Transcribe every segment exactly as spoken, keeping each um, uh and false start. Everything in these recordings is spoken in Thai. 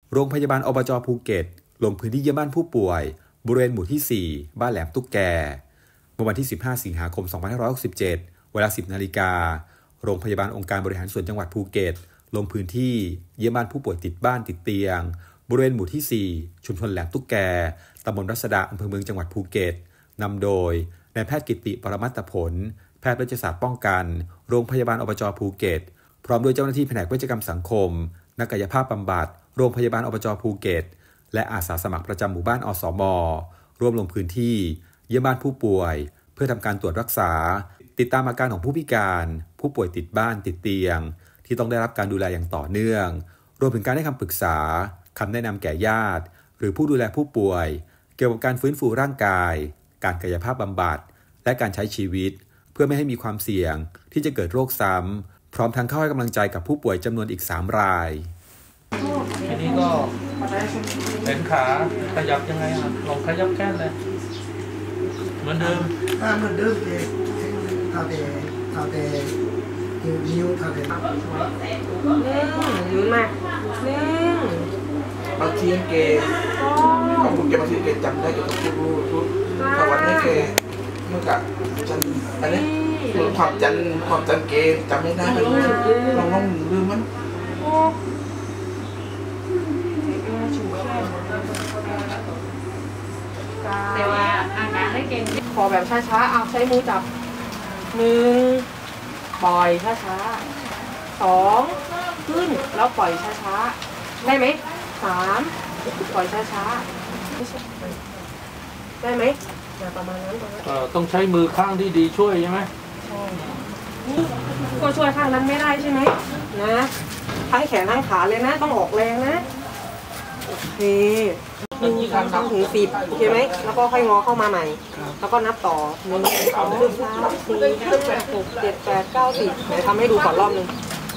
โรงพยาบาลอบจ.ภูเก็ตลงพื้นที่เยี่ยมบ้านผู้ป่วยบริเวณหมู่ที่สี่บ้านแหลมตุ๊กแกเมื่อวันที่สิบห้าสิงหาคมสองพันห้าร้อยหกสิบเจ็ดเวลา สิบนาฬิกาโรงพยาบาลองค์การบริหารส่วนจังหวัดภูเก็ตลงพื้นที่เยี่ยมบ้านผู้ป่วยติดบ้านติดเตียงบริเวณหมู่ที่สี่ชุมชนแหลมตุ๊กแกตำบลรัศดาอำเภอเมืองจังหวัดภูเก็ตนำโดยนายแพทย์กิติปรมัตถผลแพทย์เวชศาสตร์ป้องกันโรงพยาบาลอบจ.ภูเก็ตพร้อมด้วยเจ้าหน้าที่แผนกเวชกรรมสังคมนักกายภาพบำบัดโรงพยาบาลอบจ.ภูเก็ตและอาสาสมัครประจำหมู่บ้านอสม.ร่วมลงพื้นที่เยี่ยมบ้านผู้ป่วยเพื่อทำการตรวจรักษาติดตามอาการของผู้พิการผู้ป่วยติดบ้านติดเตียงที่ต้องได้รับการดูแลอย่างต่อเนื่องรวมถึงการให้คำปรึกษาคำแนะนำแก่ญาติหรือผู้ดูแลผู้ป่วยเกี่ยวกับการฟื้นฟูร่างกายการกายภาพบำบัดและการใช้ชีวิตเพื่อไม่ให้มีความเสี่ยงที่จะเกิดโรคซ้ำพร้อมทั้งเข้าให้กำลังใจกับผู้ป่วยจำนวนอีกสามรายทีนี้ก็เห็นขาขยับยังไงครับลองขยับแค่เลยเหมือนเดิมเหมือนเดิมเลยทำแต่ทำแต่นิ้วทำแต่ยืนมาบางทีเกย์ของผมแกบางทีเกย์จำได้ก็ต้องพูดพูดแต่วันนี้เกย์เมื่อกับจันอันนี้ความจันความจันเกย์จำไม่ได้เป็นลองลองลืมมันแต่ว่าอาการได้เก่งขอแบบช้าๆเอาใช้มือจับหนึ่งปล่อยช้าๆสองขึ้นแล้วปล่อยช้าๆได้ไหมสามปล่อยช้าๆได้ไหมอย่าประมาณนั้นต้องใช้มือข้างที่ดีช่วยใช่ไหมใช่ก็ช่วยข้างนั้นไม่ได้ใช่ไหมนะให้แขนทั้งขาเลยนะต้องออกแรงนะโอเคหนึ่งสองสามถึงสิบโอเคไหมแล้วก็ค่อยงอเข้ามาใหม่แล้วก็นับต่อหนึ่งสองสามสี่ห้าหกเจ็ดแปดเก้าสิบไหนทำให้ดูก่อนรอบนึง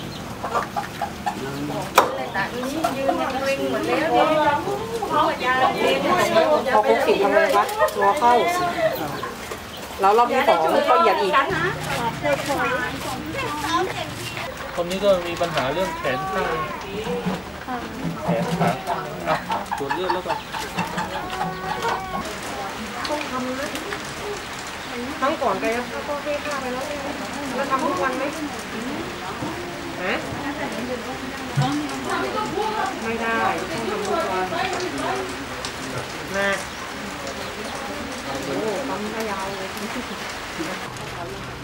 พอครบสิบทำไงคะงอเข้าแล้วรอบที่สองก็เหยียดอีกคนนี้ก็มีปัญหาเรื่องแขนข้างแขนขาอ่ะตรวจเลือดแล้วก็ต้องทำนะทั้งก่อนไปแล้วก็ให้ค่าไปแล้วแล้วทำทุกวันไหมฮะไม่ได้ต้องทำทุกวันนะโอ้ทำได้ยาวเลย